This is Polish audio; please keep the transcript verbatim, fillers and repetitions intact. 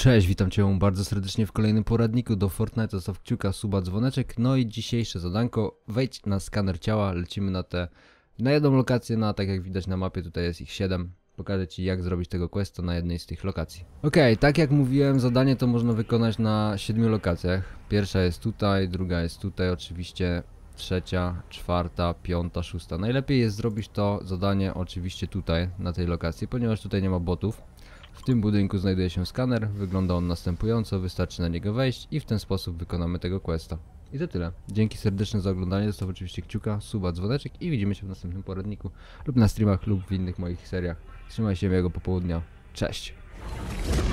Cześć, witam Cię bardzo serdecznie w kolejnym poradniku do Fortnite. Zostaw kciuka, suba, dzwoneczek. No i dzisiejsze zadanko, wejdź na skaner ciała, lecimy na te, na jedną lokację, na tak jak widać na mapie, tutaj jest ich siedem. Pokażę Ci, jak zrobić tego questa na jednej z tych lokacji. Ok, tak jak mówiłem, zadanie to można wykonać na siedmiu lokacjach. Pierwsza jest tutaj, druga jest tutaj, oczywiście trzecia, czwarta, piąta, szósta. Najlepiej jest zrobić to zadanie oczywiście tutaj, na tej lokacji, ponieważ tutaj nie ma botów. W tym budynku znajduje się skaner, wygląda on następująco, wystarczy na niego wejść i w ten sposób wykonamy tego questa. I to tyle. Dzięki serdeczne za oglądanie, zostaw oczywiście kciuka, suba, dzwoneczek i widzimy się w następnym poradniku lub na streamach lub w innych moich seriach. Trzymaj się, miłego popołudnia. Cześć!